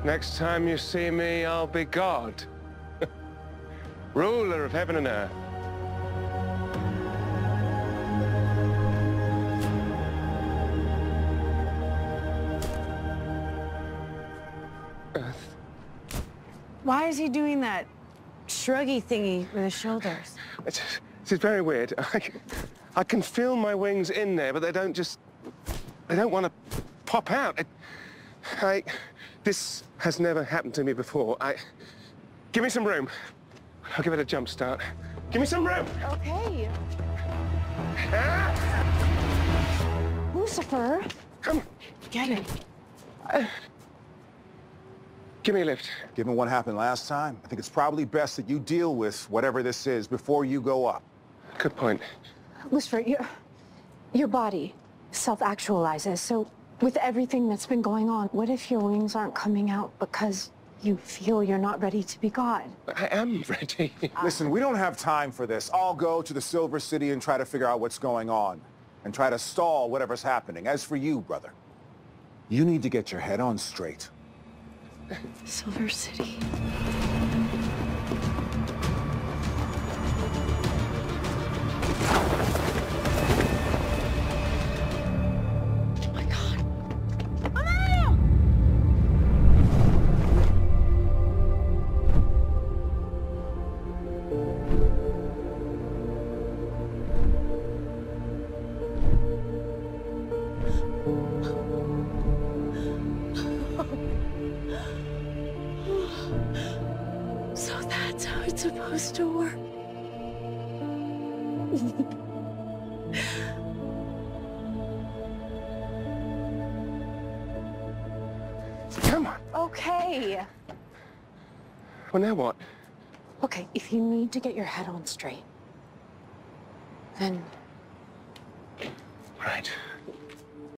Next time you see me, I'll be God. Ruler of heaven and earth. Earth. Why is he doing that shruggy thingy with his shoulders? It's very weird. I can feel my wings in there, but they don't want to pop out. This has never happened to me before. Give me some room. I'll give it a jump start. Give me some room! Okay. Ah! Lucifer. Come. Get it. Give me a lift. Given what happened last time, I think it's probably best that you deal with whatever this is before you go up. Good point. Lucifer, your body self-actualizes, so with everything that's been going on, what if your wings aren't coming out because you feel you're not ready to be God? I am ready. Listen, we don't have time for this. I'll go to the Silver City and try to figure out what's going on and try to stall whatever's happening. As for you, brother, you need to get your head on straight. Silver City. So that's how it's supposed to work. Come on. Okay. Well, now what? Okay, if you need to get your head on straight, then... Right.